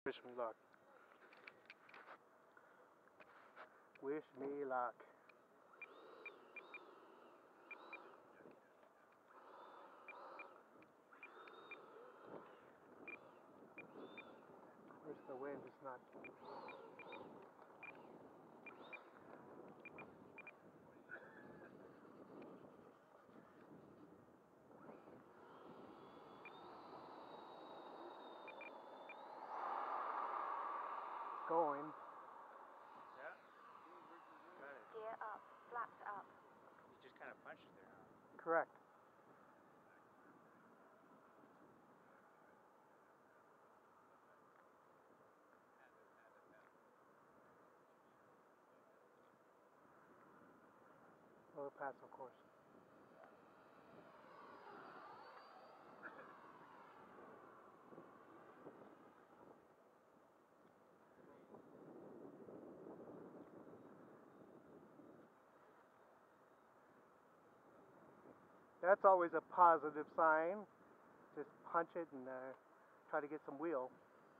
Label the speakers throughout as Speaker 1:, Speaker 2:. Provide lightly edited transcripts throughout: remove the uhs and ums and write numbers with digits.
Speaker 1: Wish me luck. Wish me luck. Wish the wind is not. Going.
Speaker 2: Yeah. Got it.
Speaker 3: Gear up. Flaps up.
Speaker 2: You just kind of punched it there, huh?
Speaker 1: Correct. Lower pass, of course. That's always a positive sign. Just punch it and try to get some wheel.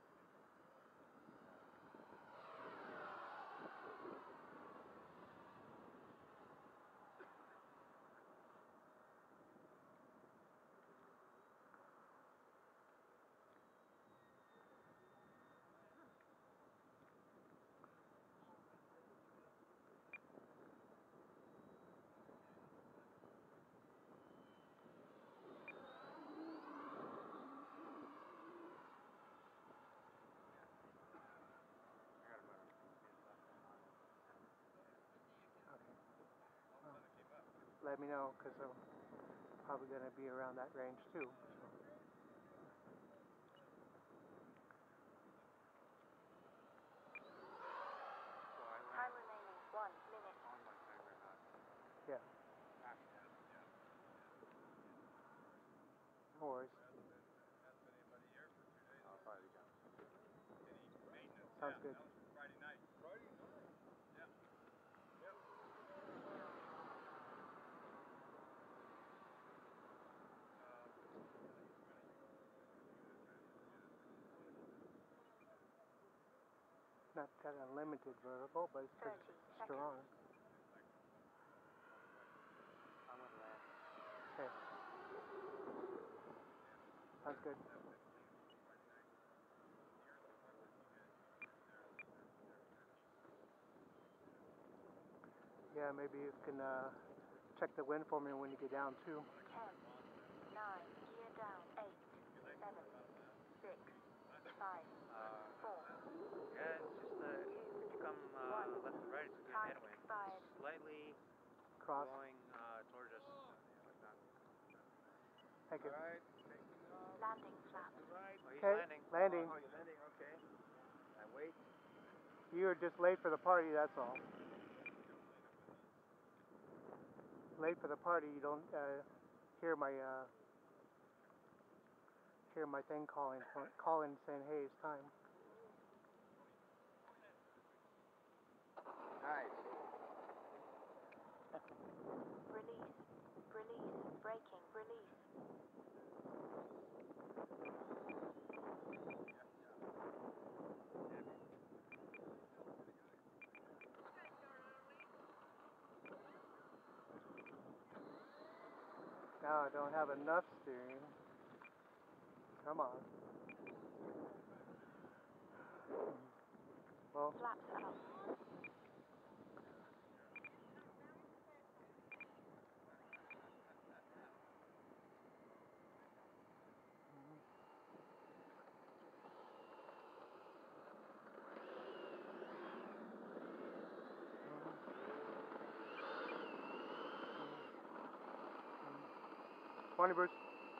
Speaker 1: Let me know, because I'm probably going to be around that range too.
Speaker 3: Time remaining 1 minute.
Speaker 2: On my timer, not.
Speaker 1: Yeah, no worries.
Speaker 2: I'll probably be done.
Speaker 1: Sounds good.
Speaker 4: Friday night. Yeah. Yep.
Speaker 1: Not got unlimited vertical, but it's pretty
Speaker 3: 30
Speaker 1: strong.
Speaker 2: I'm gonna land.
Speaker 1: Okay. Sounds good. Yeah, maybe you can check the wind for me when you get down too.
Speaker 3: 10, 9, gear down, 8, 7, 6, 5, 4.
Speaker 2: Yeah, it's just if you come left and right, it's a good
Speaker 3: Time
Speaker 2: headwind.
Speaker 3: expired.
Speaker 2: Slightly
Speaker 1: Cross.
Speaker 2: blowing towards us, like that.
Speaker 1: Thank you.
Speaker 4: Alright, taking off.
Speaker 3: Landing flap.
Speaker 4: Right.
Speaker 2: Oh, he's
Speaker 1: Okay,
Speaker 2: landing.
Speaker 1: landing.
Speaker 4: Oh, you're landing, okay. I wait.
Speaker 1: You're just late for the party, that's all. Late for the party, you don't hear my thing calling saying, hey, it's time.
Speaker 4: Nice.
Speaker 3: Release. Release. Braking. Release.
Speaker 1: Now I don't have enough steering. Come on. Well,
Speaker 3: Flaps up.
Speaker 1: morning, Bruce.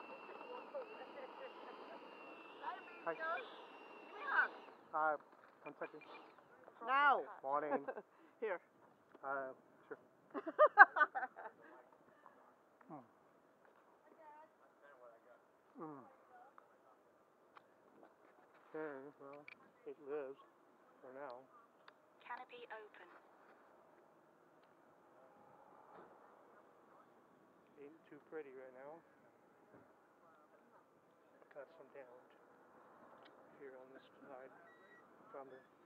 Speaker 1: Hi. Hi. 1 second.
Speaker 5: Now.
Speaker 1: Morning.
Speaker 5: Here.
Speaker 1: Sure. Okay, well, it lives for now.
Speaker 3: Canopy open.
Speaker 1: Ain't too pretty right now. Got some downed here on this side. on the